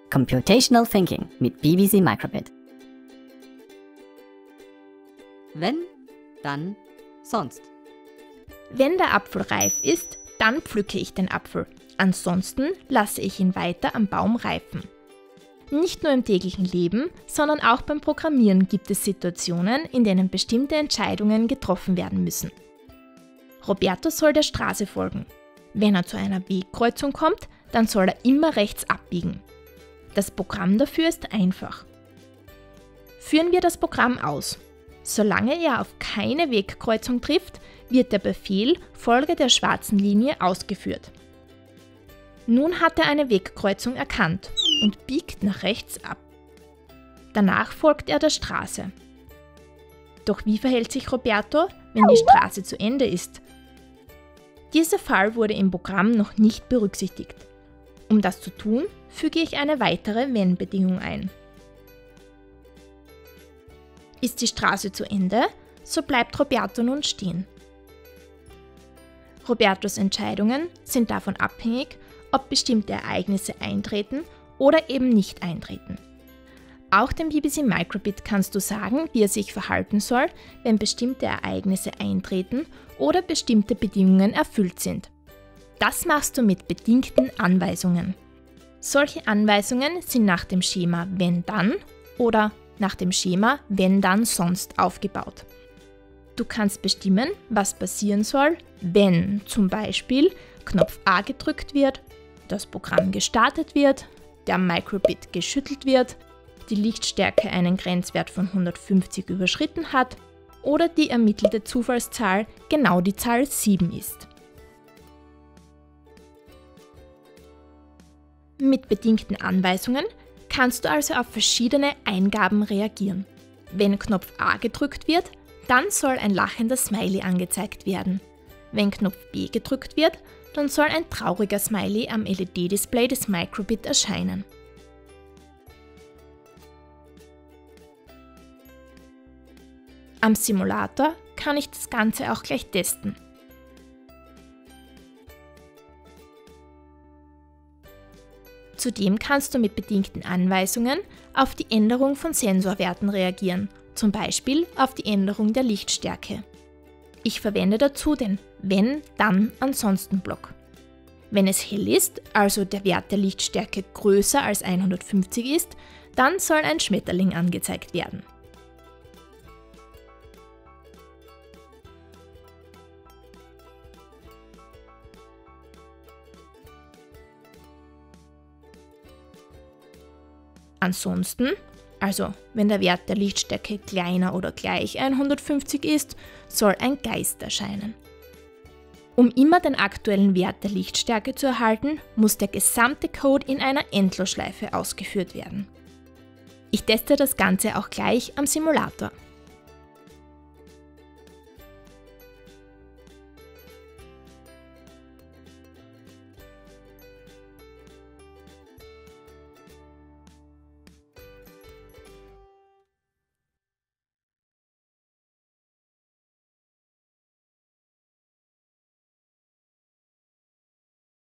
Computational Thinking mit BBC Microbit. Wenn, dann, sonst. Wenn der Apfel reif ist, dann pflücke ich den Apfel. Ansonsten lasse ich ihn weiter am Baum reifen. Nicht nur im täglichen Leben, sondern auch beim Programmieren gibt es Situationen, in denen bestimmte Entscheidungen getroffen werden müssen. Roberto soll der Straße folgen. Wenn er zu einer Wegkreuzung kommt, dann soll er immer rechts abbiegen. Das Programm dafür ist einfach. Führen wir das Programm aus. Solange er auf keine Wegkreuzung trifft, wird der Befehl Folge der schwarzen Linie ausgeführt. Nun hat er eine Wegkreuzung erkannt und biegt nach rechts ab. Danach folgt er der Straße. Doch wie verhält sich Roberto, wenn die Straße zu Ende ist? Dieser Fall wurde im Programm noch nicht berücksichtigt. Um das zu tun, füge ich eine weitere Wenn-Bedingung ein. Ist die Straße zu Ende, so bleibt Roberto nun stehen. Robertos Entscheidungen sind davon abhängig, ob bestimmte Ereignisse eintreten oder eben nicht eintreten. Auch dem BBC Microbit kannst du sagen, wie er sich verhalten soll, wenn bestimmte Ereignisse eintreten oder bestimmte Bedingungen erfüllt sind. Das machst du mit bedingten Anweisungen. Solche Anweisungen sind nach dem Schema Wenn dann oder nach dem Schema Wenn dann sonst aufgebaut. Du kannst bestimmen, was passieren soll, wenn zum Beispiel Knopf A gedrückt wird, das Programm gestartet wird, der Microbit geschüttelt wird, die Lichtstärke einen Grenzwert von 150 überschritten hat oder die ermittelte Zufallszahl genau die Zahl 7 ist. Mit bedingten Anweisungen kannst du also auf verschiedene Eingaben reagieren. Wenn Knopf A gedrückt wird, dann soll ein lachender Smiley angezeigt werden. Wenn Knopf B gedrückt wird, dann soll ein trauriger Smiley am LED-Display des Microbit erscheinen. Am Simulator kann ich das Ganze auch gleich testen. Zudem kannst du mit bedingten Anweisungen auf die Änderung von Sensorwerten reagieren, zum Beispiel auf die Änderung der Lichtstärke. Ich verwende dazu den Wenn-Dann-Ansonsten-Block. Wenn es hell ist, also der Wert der Lichtstärke größer als 150 ist, dann soll ein Schmetterling angezeigt werden. Ansonsten, also wenn der Wert der Lichtstärke kleiner oder gleich 150 ist, soll ein Geist erscheinen. Um immer den aktuellen Wert der Lichtstärke zu erhalten, muss der gesamte Code in einer Endlosschleife ausgeführt werden. Ich teste das Ganze auch gleich am Simulator.